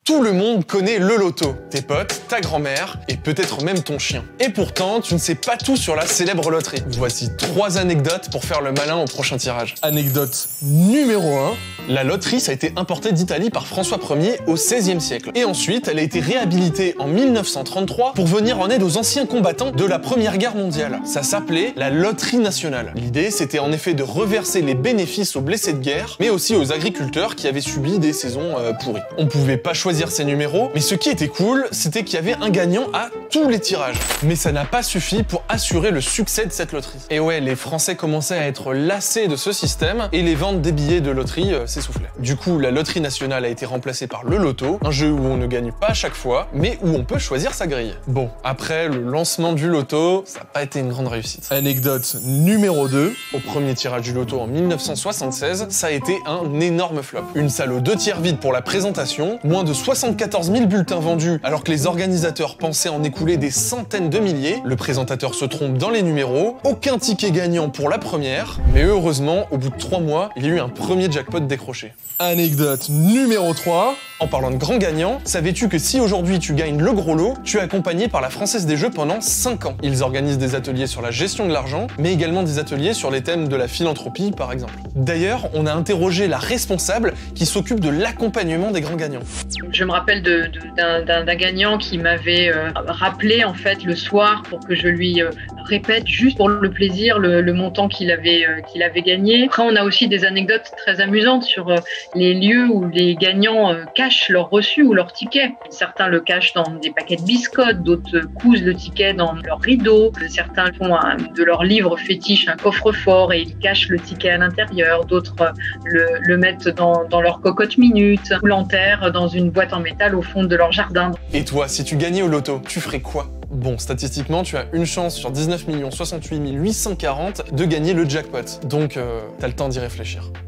Tout le monde connaît le loto. Tes potes, ta grand-mère et peut-être même ton chien. Et pourtant, tu ne sais pas tout sur la célèbre loterie. Voici 3 anecdotes pour faire le malin au prochain tirage. Anecdote numéro 1. La loterie, ça a été importé d'Italie par François Ier au XVIe siècle. Et ensuite, elle a été réhabilitée en 1933 pour venir en aide aux anciens combattants de la Première Guerre mondiale. Ça s'appelait la loterie nationale. L'idée, c'était en effet de reverser les bénéfices aux blessés de guerre, mais aussi aux agriculteurs qui avaient subi des saisons pourries. On pouvait pas choisir ces numéros, mais ce qui était cool, c'était qu'il y avait un gagnant à tous les tirages. Mais ça n'a pas suffi pour assurer le succès de cette loterie. Et ouais, les Français commençaient à être lassés de ce système et les ventes des billets de loterie s'essoufflaient. Du coup, la loterie nationale a été remplacée par le loto, un jeu où on ne gagne pas à chaque fois, mais où on peut choisir sa grille. Bon, après le lancement du loto, ça n'a pas été une grande réussite. Anecdote numéro 2, au premier tirage du loto en 1976, ça a été un énorme flop. Une salle aux 2 tiers vide pour la présentation, moins de 74 000 bulletins vendus alors que les organisateurs pensaient en écouler des centaines de milliers, le présentateur se trompe dans les numéros, aucun ticket gagnant pour la première, mais heureusement, au bout de 3 mois, il y a eu un premier jackpot décroché. Anecdote numéro 3, en parlant de grands gagnants, savais-tu que si aujourd'hui tu gagnes le gros lot, tu es accompagné par la Française des Jeux pendant 5 ans. Ils organisent des ateliers sur la gestion de l'argent, mais également des ateliers sur les thèmes de la philanthropie par exemple. D'ailleurs, on a interrogé la responsable qui s'occupe de l'accompagnement des grands gagnants. Je me rappelle d'un gagnant qui m'avait rappelé en fait le soir pour que je lui répète juste pour le plaisir le montant qu'il avait gagné. Après, on a aussi des anecdotes très amusantes sur les lieux où les gagnants cachent leur reçu ou leur ticket. Certains le cachent dans des paquets de biscottes, d'autres cousent le ticket dans leur rideau, certains font de leur livre fétiche un coffre-fort et ils cachent le ticket à l'intérieur, d'autres le mettent dans leur cocotte minute ou l'enterrent dans une boîte en métal au fond de leur jardin. Et toi, si tu gagnais au loto, tu ferais quoi ? Bon, statistiquement, tu as une chance sur 19 068 840 de gagner le jackpot. Donc, t'as le temps d'y réfléchir.